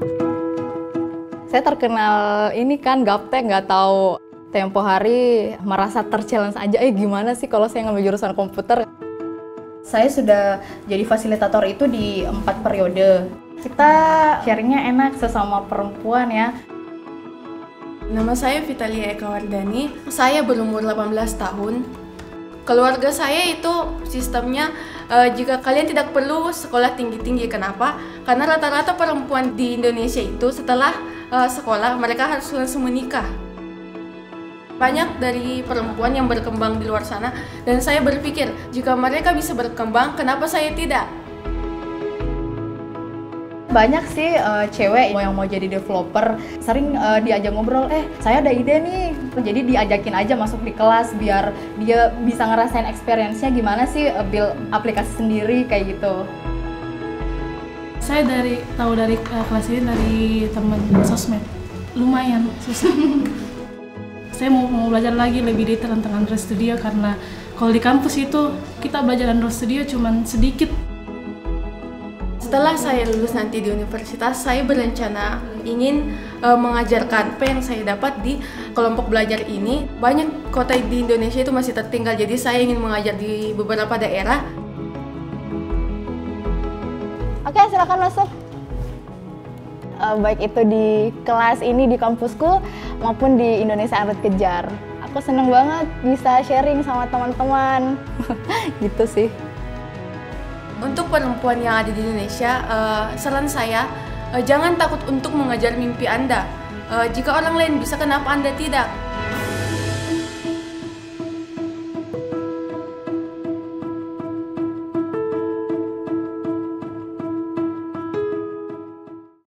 Saya terkenal ini kan gaptek, nggak tahu tempo hari merasa ter-challenge aja, gimana sih kalau saya ngambil jurusan komputer. Saya sudah jadi fasilitator itu di 4 periode. Kita sharingnya enak sesama perempuan ya. Nama saya Vitalia Eka Wardani, saya berumur 18 tahun. Keluarga saya itu sistemnya jika kalian tidak perlu sekolah tinggi-tinggi. Kenapa? Karena rata-rata perempuan di Indonesia itu setelah sekolah mereka harus langsung menikah. Banyak dari perempuan yang berkembang di luar sana dan saya berpikir jika mereka bisa berkembang, kenapa saya tidak? Banyak sih cewek yang mau jadi developer, sering diajak ngobrol, saya ada ide nih. Jadi diajakin aja masuk di kelas biar dia bisa ngerasain experience-nya gimana sih build aplikasi sendiri kayak gitu. Saya tahu dari kelas ini dari teman sosmed, lumayan susah. Saya mau belajar lagi lebih detail tentang Android Studio karena kalau di kampus itu kita belajar Android Studio cuman sedikit. Setelah saya lulus nanti di universitas, saya berencana ingin mengajarkan apa yang saya dapat di kelompok belajar ini. Banyak kota di Indonesia itu masih tertinggal, jadi saya ingin mengajar di beberapa daerah. Oke, silakan masuk. Baik itu di kelas ini di kampusku maupun di Indonesia Android Kejar. Aku seneng banget bisa sharing sama teman-teman. Gitu sih. Untuk perempuan yang ada di Indonesia, saran saya jangan takut untuk mengejar mimpi Anda. Jika orang lain bisa, kenapa Anda tidak?